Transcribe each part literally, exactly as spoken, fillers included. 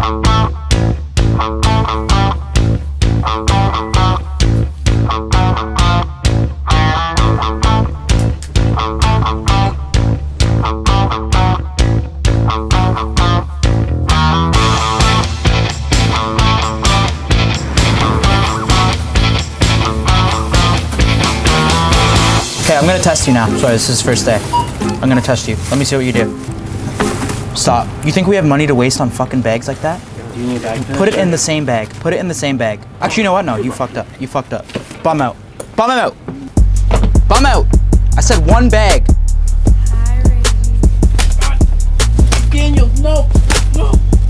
Okay, I'm gonna test you now. Sorry, this is first day. I'm gonna test you. Let me see what you do. Stop. You think we have money to waste on fucking bags like that? Do you need a bag? Put it in the same bag. Put it in the same bag. Actually, you know what? No, you fucked up. You fucked up. Bum out. Bum him out. Bum out. I said one bag. Daniel, no, no.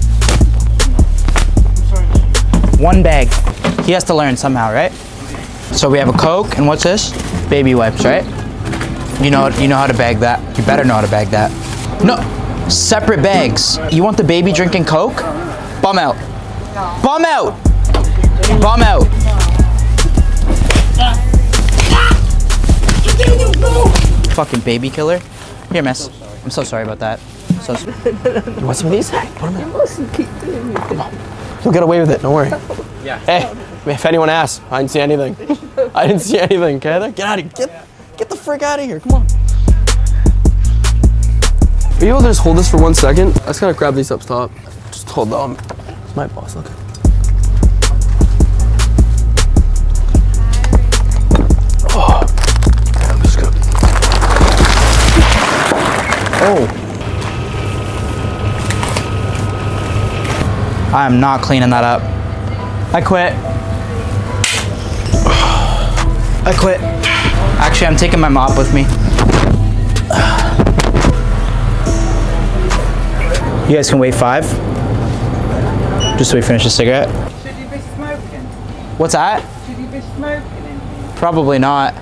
Sorry. One bag. He has to learn somehow, right? So we have a Coke, and what's this? Baby wipes, right? You know, you know how to bag that. You better know how to bag that. No, separate bags. You want the baby drinking Coke? Bum out. Bum out. Bum out. Fucking baby killer. Here, miss. I'm so sorry about that. So sorry. You want some of these? Put them in. Come on. You'll get away with it, don't worry. Yeah. Hey, if anyone asks, I didn't see anything. I didn't see anything, okay? Get out of here. Get, get the frick out of here. Come on. Are you able to just hold this for one second? I just gotta grab these up top. Just hold on. It's my boss, look. Oh, damn, this is good. Oh. I am not cleaning that up. I quit. I quit. Actually, I'm taking my mop with me. You guys can wait five. Just so we finish the cigarette. Should you be smoking? What's that? Should you be smoking in here? Probably not.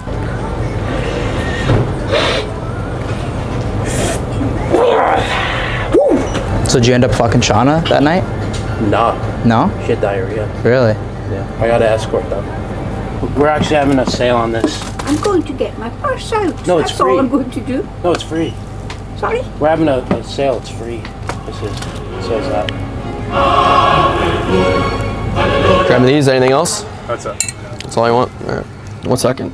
So did you end up fucking Shauna that night? No. No? She had diarrhea. Really? Yeah. I gotta escort them. We're actually having a sale on this. I'm going to get my purse out. No, it's That's free. all I'm going to do. No, it's free. Sorry? We're having a, a sale. It's free. This is. It says that. Grab me these. Anything else? That's it. That's all I want. All right. One second.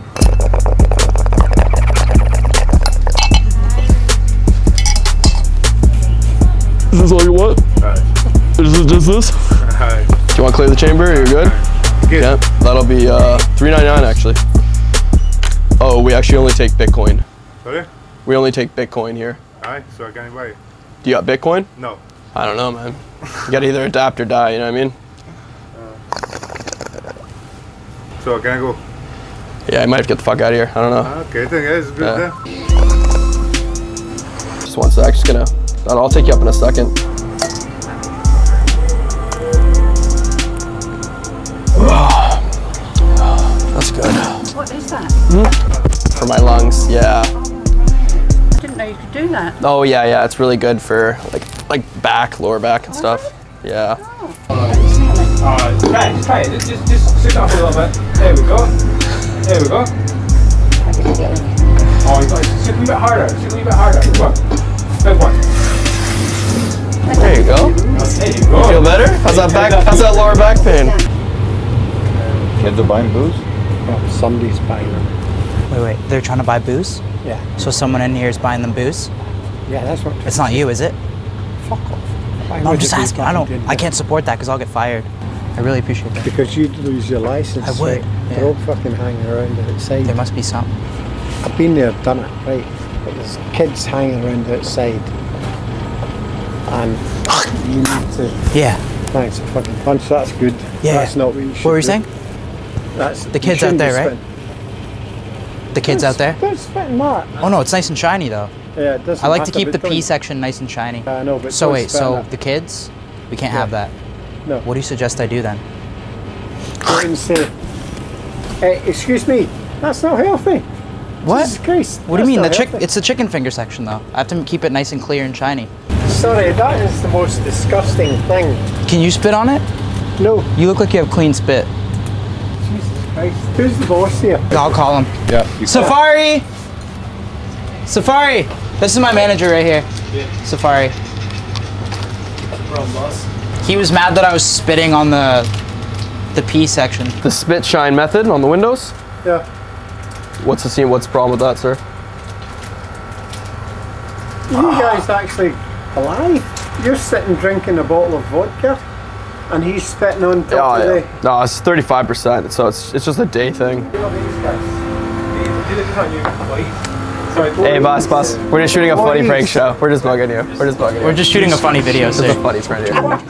Is this all you want? Alright. Is this just this? Alright. Do you want to clear the chamber? You're good? Good. Yeah, that'll be uh, three ninety-nine actually. Oh, we actually only take Bitcoin. Sorry? We only take Bitcoin here. Alright, so I can buy it. Do you got Bitcoin? No. I don't know, man. You gotta either adapt or die, you know what I mean? So can I go? Yeah, I might have to get the fuck out of here. I don't know. Okay, then guys, good Yeah. then. Just one sec, just gonna, I'll take you up in a second. That's good. What is that? Mm-hmm. For my lungs, yeah. I didn't know you could do that. Oh yeah, yeah, it's really good for like like back, lower back and stuff. Yeah. Alright, try it, try it. Just, just, just sit up a little bit. There we go. There we go. Oh, you got to sit a little bit harder. Sit a little bit harder. Good one. Good one. There you go. There you go. Feel better? How's that back? How's that lower back pain? Kids are buying booze? Oh, somebody's buying them. Wait, wait. They're trying to buy booze? Yeah. So someone in here is buying them booze? Yeah, that's what. It's not you, is it? Fuck off. Why No, I'm would just it be asking. I don't. fucking I can't support that because I'll get fired. I really appreciate that. Because you'd lose your license. I would, Right? yeah. They're all fucking hanging around outside. There must be something. I've been there, done it, right? But there's kids hanging around outside. And you need to. Yeah. Thanks, a fucking punch. That's good. Yeah. That's not what you should What were you do. saying? That's The kids out there, right? The kids out there? Don't spit in that. Oh no, it's nice and shiny though. Yeah, it doesn't I like to matter, keep but the P don't- section nice and shiny. I know, but So don't wait, spit so in it. the kids, we can't Yeah. have that. No. What do you suggest I do then? Go and say, hey, excuse me, that's not healthy. What? Jesus Christ. What do you that's mean? The not chick? healthy. It's the chicken finger section though. I have to keep it nice and clear and shiny. Sorry, that is the most disgusting thing. Can you spit on it? No. You look like you have clean spit. Jesus Christ. Who's the boss here? I'll call him. Yeah. Safari! Safari! This is my manager right here. Safari. He was mad that I was spitting on the the P section. The spit shine method on the windows? Yeah. What's the scene? What's the problem with that, sir? You guys actually alive? You're sitting drinking a bottle of vodka, and he's spitting on top Oh, of yeah. the... No, it's thirty-five percent, so it's it's just a day thing. Hey, boss, boss. We're just shooting a funny prank show. We're just bugging you. We're just bugging you. We're just shooting a funny video, This sir. is a funny prank.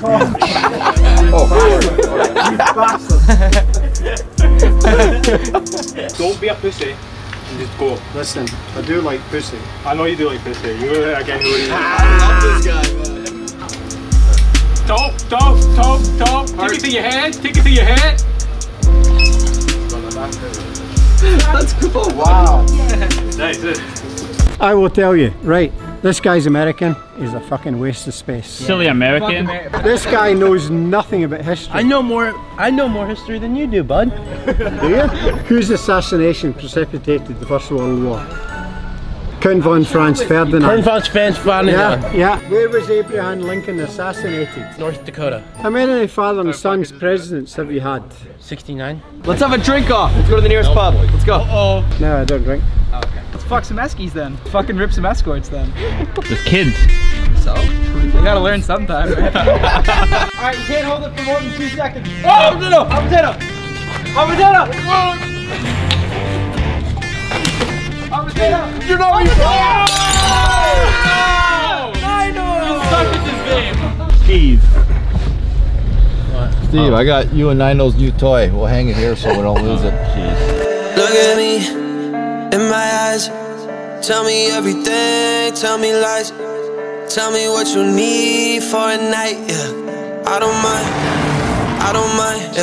Don't be a pussy and just go. Listen, I do like pussy. I know you do like pussy. You're again. You're I love this guy, man. Top, top, top, top. Take it to your head. Take it to your head. Let's go. Wow. Nice. I will tell you, right, this guy's American. He's a fucking waste of space. Silly American. This guy knows nothing about history. I know more. I know more history than you do, bud. Do you? Whose assassination precipitated the First World War? Count von Franz Ferdinand. Count von Franz Ferdinand. Yeah, yeah. Where was Abraham Lincoln assassinated? North Dakota. How many father and sons presidents have you had? sixty-nine. Let's have a drink off. Let's go to the nearest pub. Let's go. Oh. No, I don't drink. Let's fuck some Eskies then. Fucking rip some escorts then. The kids. So? You gotta learn sometime. Alright, you can't hold it for more than two seconds. Oh, potato! Oh, potato! Oh, potato! Oh, potato! You're not me. You suck at this game. Steve. Steve, I got you and Nino's new toy. We'll hang it here so we don't lose it. Look at me in my eyes. Tell me everything. Tell me lies. Tell me what you need for a night. Yeah, I don't mind. I don't mind.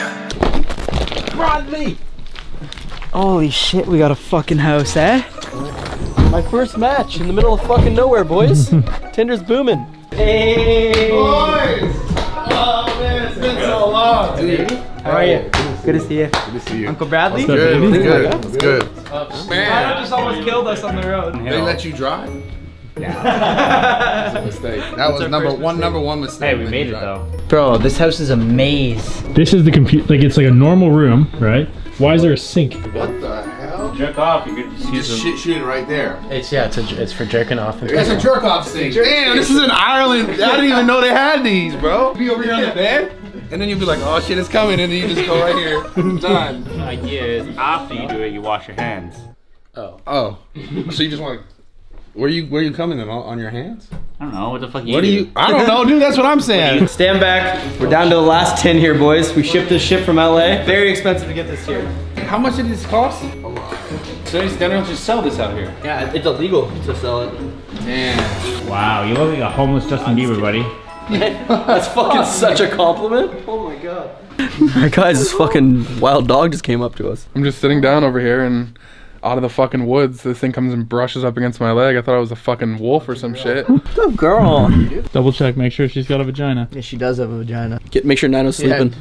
Yeah. Bradley! Holy shit, we got a fucking house, eh? My first match in the middle of fucking nowhere, boys. Tinder's booming. Hey! Boys! Oh man, it's been so long. Dude. How are you? Good to see you. Good to see you. Uncle Bradley? Good, it's good, it's good. Man, just almost killed us on the road. They let you drive? Yeah. That's a mistake. That was number one, number one mistake. Hey, we made it though. Bro, this house is a maze. This is the computer. Like it's like a normal room, right? Why is there a sink? What the hell? Jerk off. You could just You just shit, shoot it right there. It's yeah. It's a, it's for jerking off. That's a jerk off sink. Damn, this is in Ireland. I didn't even know they had these, bro. Be over here on the bed, and then you'll be like, oh shit, it's coming, and then you just go right here. Done. The idea is after you do it, you wash your hands. Oh. Oh. So you just want to. Where you where you coming in on, on your hands? I don't know what the fuck you What do do. you? I don't know, dude. That's what I'm saying. Stand back. We're down to the last ten here, boys. We shipped this ship from L A. Very expensive to get this here. How much did this cost? So they don't just sell this out here. Yeah, it's illegal to sell it. Damn. Wow, you look like a homeless Justin Bieber, buddy. That's fucking such a compliment. Oh my god. Alright guys, this fucking wild dog just came up to us. I'm just sitting down over here and out of the fucking woods, this thing comes and brushes up against my leg. I thought I was a fucking wolf or some shit. Good girl. Double check, make sure she's got a vagina. Yeah, she does have a vagina. Get, make sure Nino's sleeping.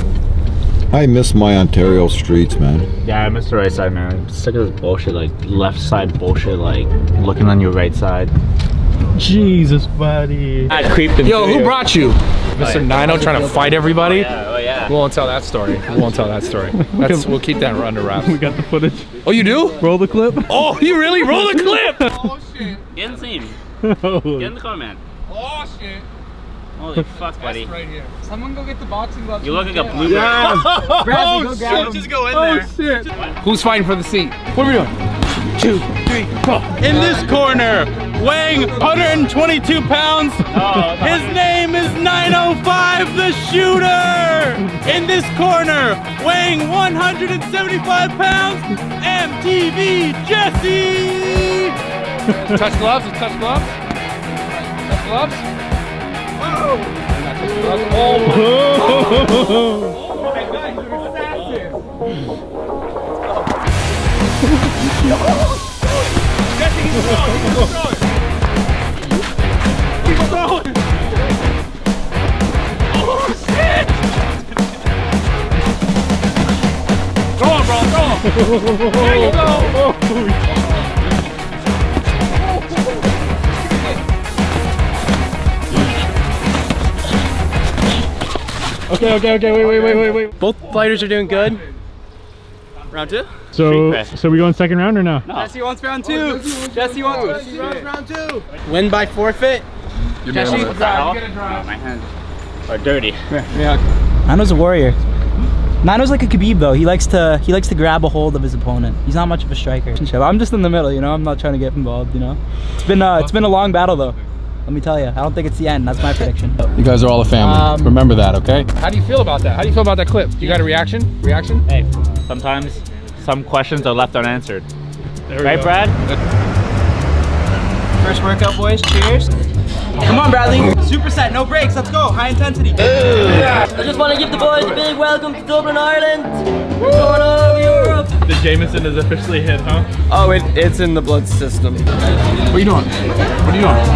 I miss my Ontario streets, man. Yeah, I missed the right side, man. I'm sick of this bullshit, like left side bullshit, like looking on your right side. Jesus, buddy. I creeped him. Yo, who brought you? Mister Oh, yeah. Nino trying to fight everybody? Oh, yeah, oh, yeah. We won't tell that story. We won't tell that story. That's, we'll keep that under wraps. We got the footage. Oh, you do? Roll the clip. Oh, you really? Roll the clip! Oh shit. Get in the scene. Get in the car, man. Oh shit. Holy fuck, buddy. Right here. Someone go get the boxing gloves. You look like a blueberry. Bradley, Oh, go shit. grab him. Just go in there. Oh shit. Who's fighting for the seat? What are we doing? Two, three, four. In this corner, weighing one hundred twenty-two pounds, his name is nine oh five the Shooter. In this corner, weighing one hundred seventy-five pounds, M T V Jesse. Touch gloves? Let's touch gloves. Touch gloves. Oh! Oh my god, you're assassin! Jesse, he's throwing, he's throwing! He's throwing! Oh shit! Throw him, bro, throw him! There you go! Okay, okay, okay, wait, wait, wait, wait, wait. Both fighters are doing good. Round two? So, so we going second round or no? No. Jesse wants round two. Jesse wants Jesse wants round two. Win by forfeit. Jesse, Get a draw. My hands are dirty. Nano's a warrior. Nano's like a Khabib though. He likes to he likes to grab a hold of his opponent. He's not much of a striker. I'm just in the middle, you know. I'm not trying to get involved, you know. It's been uh, it's been a long battle though. Let me tell you, I don't think it's the end. That's my prediction. You guys are all a family. Um, Remember that, okay? How do you feel about that? How do you feel about that clip? You got a reaction? Reaction? Hey, sometimes some questions are left unanswered. There we Right, go. Brad? First workout, boys. Cheers. Come on, Bradley. Superset, no breaks. Let's go. High intensity. I just want to give the boys a big welcome to Dublin, Ireland. We're going all over Europe. The Jameson is officially hit, huh? Oh, it, it's in the blood system. What are you doing? What are you doing?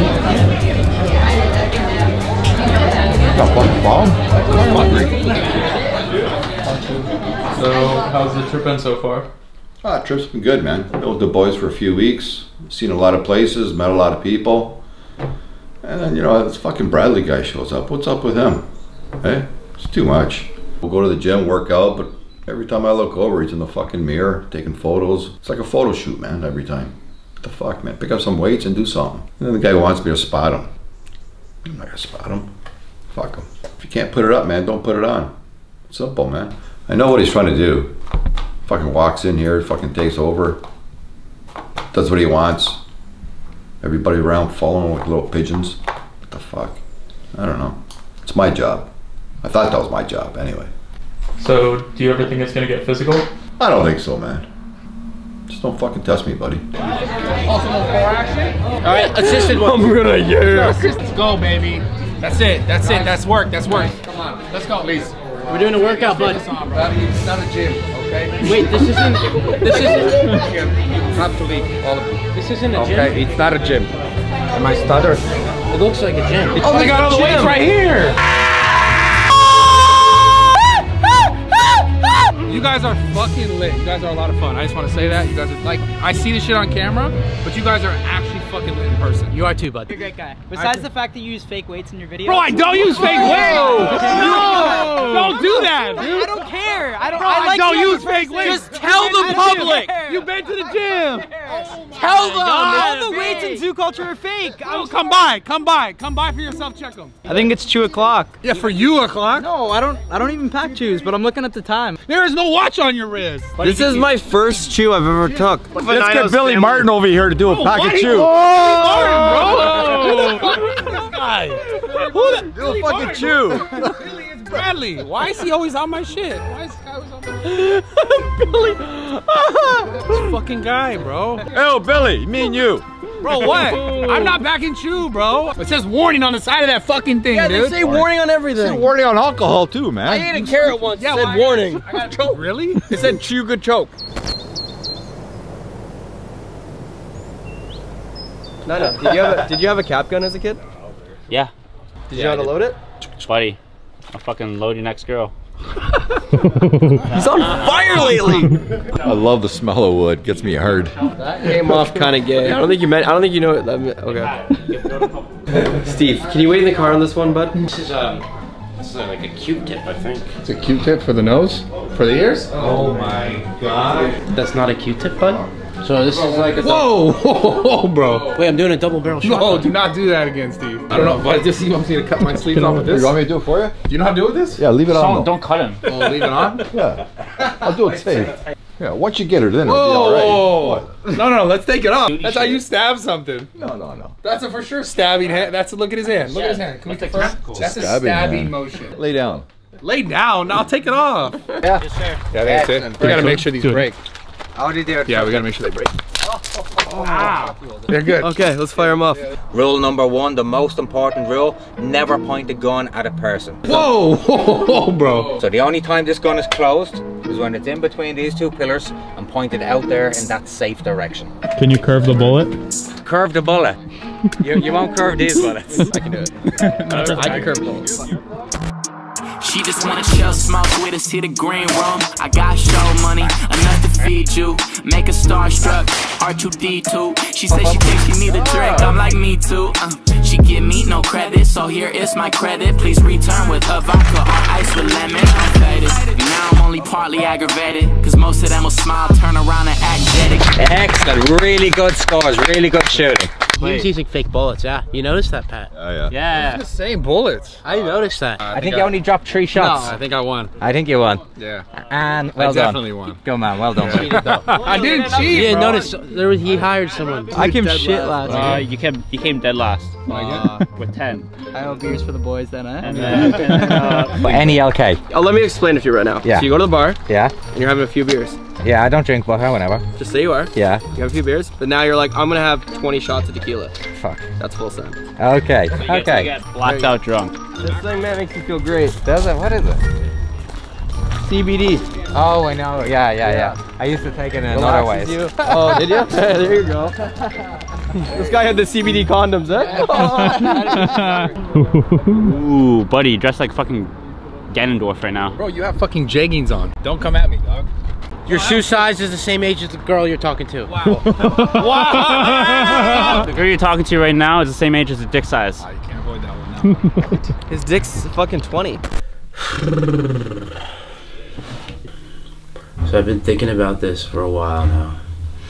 So, how's the trip been so far? Ah, trip's been good, man. Been with the boys for a few weeks. Seen a lot of places, met a lot of people. And then, you know, this fucking Bradley guy shows up. What's up with him? Hey, it's too much. We'll go to the gym, work out, but every time I look over, he's in the fucking mirror, taking photos. It's like a photo shoot, man, every time. What the fuck, man? Pick up some weights and do something. And then the guy wants me to spot him. I'm not gonna spot him. Fuck him. If you can't put it up, man, don't put it on. Simple, man. I know what he's trying to do. Fucking walks in here, fucking takes over. Does what he wants. Everybody around following him like little pigeons. What the fuck? I don't know. It's my job. I thought that was my job anyway. So, do you ever think it's gonna get physical? I don't think so, man. Just don't fucking test me, buddy. Alright, assisted one. I'm gonna, yeah. Let's go, baby. That's it. That's it. That's work. That's work. Come on. Let's go. Please. We're doing a workout, bud. It's not a gym, okay? Wait, this isn't. This isn't. You have to leave, all of you. This isn't a gym. Okay, it's not a gym. Am I stuttering? It looks like a gym. Oh, they got all the weights right here. You guys are fucking lit. You guys are a lot of fun. I just want to say that. You guys are like, I see this shit on camera, but you guys are actually fucking lit in person. You are too, bud. You're a great guy. Besides the fact that you use fake weights in your videos. Bro, I don't use fake weights. No, don't do that, dude. I don't care. I don't. Bro, I, I like don't you use fake weights. Just tell the public. You've been to the gym. Tell them. All the weights in zoo culture are fake. Oh, come by, come by, come by for yourself. Check them. I think it's two o'clock. Yeah, for you o'clock. No, I don't. I don't even pack shoes, but I'm looking at the time. There is no watch on your wrist. This is my first chew I've ever took. Let's get Billy Martin over here to do a Oh, packet Marty- chew. Oh, Martin, bro. Who the fuck is this guy? Who the? Do a fucking chew. Billy, it's Bradley. Why is he always on my shit? Why is this guy always on my Billy. This fucking guy, bro. Oh, Billy, me and you. Bro, what? I'm not backing chew, bro. It says warning on the side of that fucking thing, Yeah, dude. they say warning on everything. It's warning on alcohol too, man. I ate a carrot once. Yeah, It said well, I- warning. I got choke. Really? It said chew good choke. No, no. Did you have a, did you have a cap gun as a kid? Yeah. Did you know how to load it? Buddy, I'll fucking load your next girl. He's on fire lately. I love the smell of wood. Gets me hard. That came off kind of gay. I don't think you meant. I don't think you know it. Okay. Steve, can you wait in the car on this one, bud? This is um. This is like a Q-tip, I think. It's a Q-tip for the nose? For the ears? Oh my god. That's not a Q-tip, bud. So this is like a. Whoa, whoa, whoa, bro. Wait, I'm doing a double barrel shot. No, do not do that again, Steve. I don't know, but just he wants me to cut my sleeves off with this. You want me to do it for you? Do you know how to do it with this? Yeah, leave it on. Don't, though. don't cut him. Oh, leave it on? Yeah, I'll do it safe. Yeah, once you get her, then it'll be all right. Whoa! No, no, let's take it off. That's how you stab something. No, no, no. That's a for sure stabbing hand. That's a look at his hand. Look at his hand. Can we confirm? That's a Stabbing stabbing hand. motion. Lay down. Lay down. I'll take it off. Yeah. Yeah, that's it. We gotta make sure these break. How did they? Yeah, we gotta make sure they break. Wow. They're good. Okay, let's fire them off. Rule number one, the most important rule, never point a gun at a person. Whoa, whoa, whoa, bro. So the only time this gun is closed is when it's in between these two pillars and pointed out there in that safe direction. Can you curve the bullet? Curve the bullet. You, you won't curve these bullets. I can do it. I can curve bullets. She just wanna chill, smoke with us, hit the green room. I got show money, enough to feed you. Make a starstruck, R two D two. She said she thinks she need a drink, I'm like me too. Uh, she you give me no credit, so here is my credit. Please return with a vodka or ice with lemon. I'm faded, and now I'm only partly aggravated, cause most of them will smile, turn around and act jaded. Excellent, really good scores, really good shooting. He was using fake bullets, yeah. You noticed that, Pat? Oh, yeah. Yeah. The same bullets. I noticed that. I think you only dropped three shots. No, I think I won. I think you won. Yeah. And well I done. definitely won. Go man, well done. Yeah. I didn't cheat. You didn't bro. notice there was, he hired someone. I came shit last. Uh, you came you came dead last uh, with ten. I owe beers for the boys then, eh? And then, and then, uh, Any L K. Oh, let me explain it to you right now. Yeah. So you go to the bar. Yeah. And you're having a few beers. Yeah, I don't drink vodka whenever. Just say you are. Yeah. You have a few beers, but now you're like, I'm gonna have twenty shots of tequila. Fuck. That's full send. Okay. you get, Okay. you get blacked out drunk. This thing, man, makes you feel great. Does it? What is it? C B D. Oh, I know. Yeah, yeah, yeah. I used to take it in another way. Relaxes you. Oh, did you? There you go. This guy had the C B D condoms, eh? Ooh, buddy, you dressed like fucking Ganondorf right now. Bro, you have fucking jeggings on. Don't come at me, dog. Your shoe size is the same age as the girl you're talking to. Wow. Wow! The girl you're talking to right now is the same age as the dick size. Oh, you can't avoid that one now. His dick's fucking twenty. So I've been thinking about this for a while now.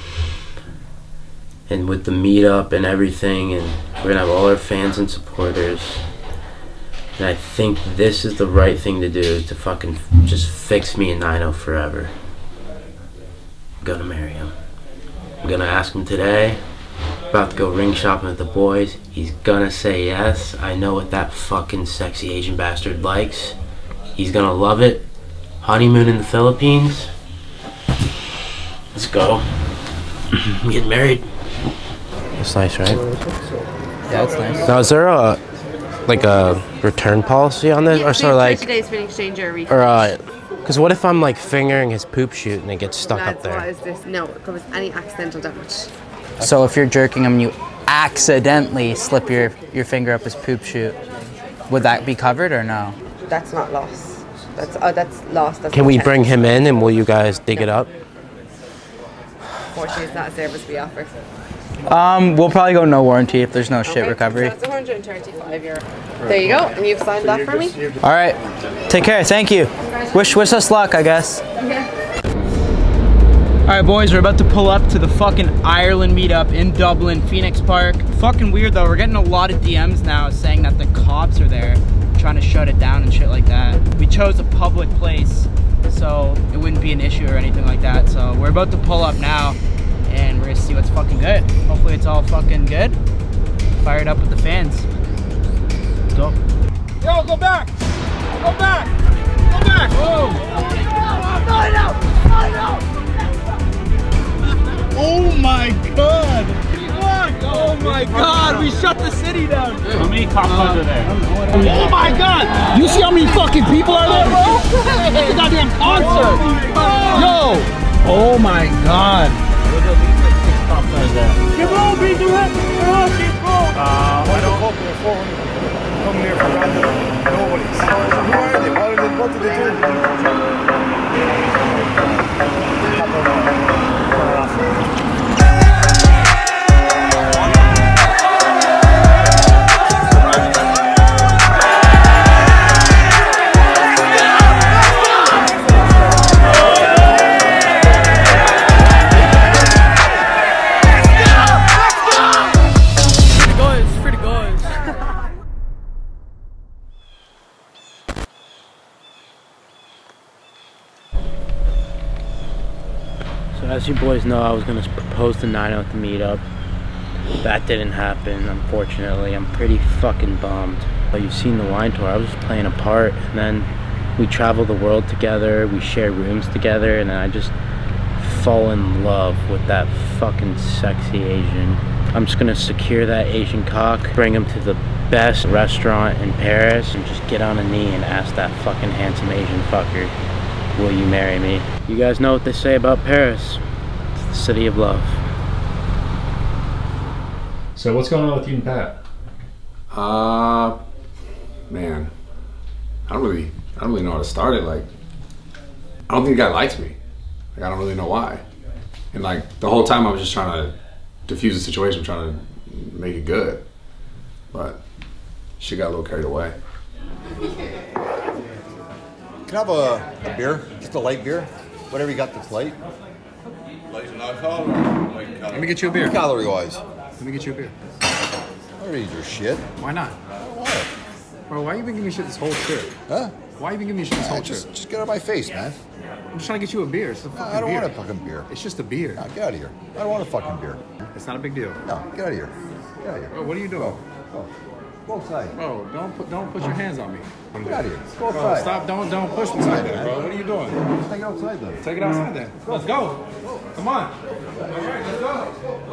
And with the meetup and everything, and we're gonna have all our fans and supporters. And I think this is the right thing to do to fucking just fix me and Nino forever. I'm gonna marry him. I'm gonna ask him today. About to go ring shopping with the boys. He's gonna say yes. I know what that fucking sexy Asian bastard likes. He's gonna love it. Honeymoon in the Philippines. Let's go. I'm getting married. That's nice, right? Yeah, it's nice. Now, is there a like a return policy on this, or sort of like, thirty days for an exchange or a refund. or uh, because what if I'm like fingering his poop chute and it gets stuck Lads, up there? what is this? No, it covers any accidental damage. So if you're jerking him and you accidentally slip your, your finger up his poop chute, would that be covered or no? That's not loss. That's oh, that's loss. That's Can not we check. bring him in and will you guys dig it up? Unfortunately, it's not a service we offer. Um, we'll probably go no warranty if there's no shit Okay, recovery. So that's one hundred thirty-five euro. There you go, and you've signed that for me. All right, take care. Thank you. Wish wish us luck, I guess. All right, boys, we're about to pull up to the fucking Ireland meetup in Dublin, Phoenix Park. Fucking weird though. We're getting a lot of D Ms now saying that the cops are there, trying to shut it down and shit like that. We chose a public place, so it wouldn't be an issue or anything like that. So we're about to pull up now, and we're gonna see what's fucking good. Hopefully it's all fucking good. Fire it up with the fans. Let's go. Yo, go back! Go back! Go back! Oh my god! Oh my god, we shut the city down! How many cops are there? Oh my god! You see how many fucking people are there, bro? It's a goddamn concert! Yo! Oh my god! Give on, be direct! Come on, people! Uh, I don't hope they're come here for random nobodies. Who are they? What, are they? What did they do? As you boys know, I was going to propose to Nino at the meetup. That didn't happen, unfortunately. I'm pretty fucking bummed. But you've seen the wine tour. I was just playing a part, and then we travel the world together, we share rooms together, and then I just fall in love with that fucking sexy Asian. I'm just going to secure that Asian cock, bring him to the best restaurant in Paris, and just get on a knee and ask that fucking handsome Asian fucker, will you marry me? You guys know what they say about Paris. It's the city of love. So what's going on with you and Pat? Uh, man, I don't really, I don't really know how to start it. Like, I don't think the guy likes me. Like, I don't really know why. And like, the whole time I was just trying to diffuse the situation, trying to make it good. but she got a little carried away. Can I have a, a beer? Just a light beer? Whatever you got that's light. Light and alcohol or light and Let me get you a beer. Calorie wise. Let me get you a beer. I don't need your shit. Why not? I don't want it. Bro, why you been giving me shit this whole trip? Huh? Why you been giving me shit this Yeah, whole just, trip? just get out of my face, man. I'm just trying to get you a beer. It's a fucking No, I don't beer. want a fucking beer. It's just a beer. No, get out of here. I don't want a fucking beer. It's not a big deal. No, get out of here. Get out of here. Bro, what are you doing? Go. Go outside. Bro, don't put don't put your hands on me. Get out of here. Go Bro, outside. stop! Don't don't push me like that, bro. What are you doing? Just take it outside then. Take it outside then. Let's go. Come on. All right, let's go.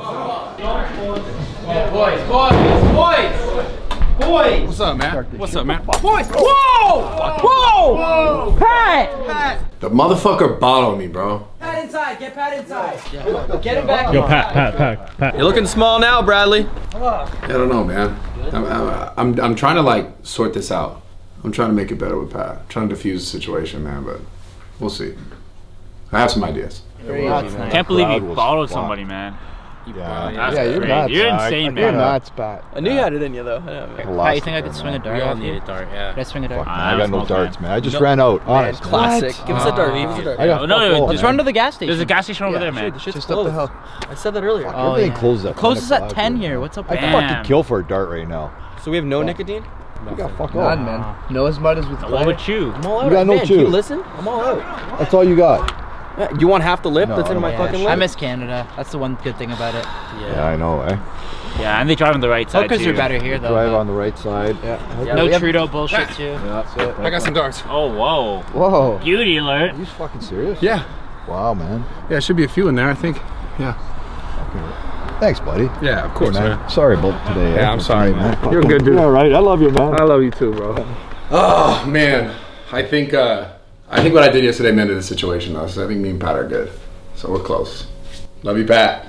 Boys, boys, boys, boys. What's up, man? What's up, man? Boys. Whoa! Whoa! Whoa! Pat! Pat! The motherfucker bottled me, bro. Pat inside. Get Pat inside. Get him back. Yo, Pat, Pat, Pat, Pat. You're looking small now, Bradley. I don't know, man. I'm, I'm, I'm, I'm trying to like sort this out. I'm trying to make it better with Pat. I'm trying to diffuse the situation, man, but we'll see. I have some ideas. I can't believe you bottled somebody, man. Yeah, That's yeah, you're crazy. nuts. You're Zach. insane, You're man. nuts, Pat. I knew you had it in you, though. Pat, you think I could swing a dart? We all off need you? a dart, yeah. Can I swing a dart? I got no darts, man. I just No. ran out. Man, Honest. classic. What? Give us a dart. Give us a dart. I got No, no, fuck all, just Let's man. run to the gas station. There's a gas station over there, Sure, man. the shit's Just up the closed. hill. I said that earlier. Oh, Everything yeah. closes at Closes ten at o'clock, ten dude. here. What's up I'd with Damn. fucking kill for a dart right now. So we have no nicotine? You got fuck all. None, man. No as much as with What would you? I'm all out. You got no man, chew. Can you listen? I'm all out. That's all you got. Yeah, you want half the lip No, that's I in don't my want fucking I lip? miss Canada. That's the one good thing about it. Yeah, I know, eh? Yeah, and they drive on the right side, Hookers too. are better here, though. Drive but on the right side. Yeah. No Trudeau bullshit, too. Yeah, that's it. I got some darts. Oh, whoa. Whoa. Beauty alert. Are you fucking serious? Yeah. Wow, man. Yeah, should be a few in there, I think. Yeah. Thanks, buddy. Yeah, of course, Hey, man. Sorry about today. Yeah, eh? I'm sorry, man. Fuck. You're a good dude. You're all right. I love you, man. I love you too, bro. Oh, man. I think, uh, I think what I did yesterday mended the situation, though, so I think me and Pat are good. So we're close. Love you, Pat.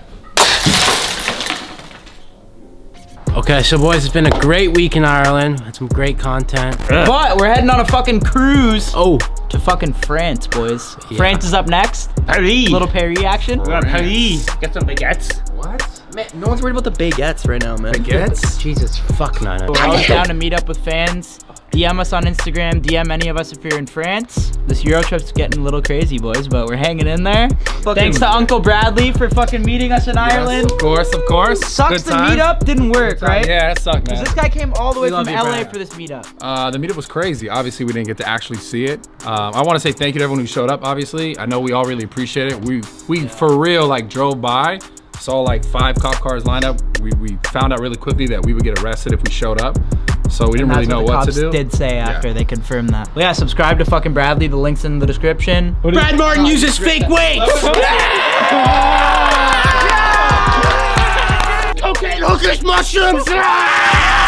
Okay, so boys, it's been a great week in Ireland. Had some great content. But we're heading on a fucking cruise. Oh, to fucking France, boys. Yeah. France is up next. Paris. Little Paris action. We got Paris. Get some baguettes. What? Man, no one's worried about the baguettes right now, man. Baguettes? Jesus, fuck nine. We're always down to meet up with fans. D M us on Instagram. D M any of us if you're in France. This Euro trip's getting a little crazy, boys, but we're hanging in there. Fucking Thanks to Uncle Bradley for fucking meeting us in Ireland. Of course, of course. Sucks Good the time. meetup didn't work, right? Yeah, it sucked, man. This guy came all the way We love from you, L A Brad. for this meetup. Uh, the meetup was crazy. Obviously, we didn't get to actually see it. Um, I want to say thank you to everyone who showed up. Obviously, I know we all really appreciate it. We we yeah. for real like drove by, saw like five cop cars lined up. We we found out really quickly that we would get arrested if we showed up. So we didn't really know what, what the to do. cops did say after yeah. they confirmed that. Well, yeah, subscribe to fucking Bradley. The link's in the description. Brad Martin uses fake wigs. Cocaine, hookers, mushrooms.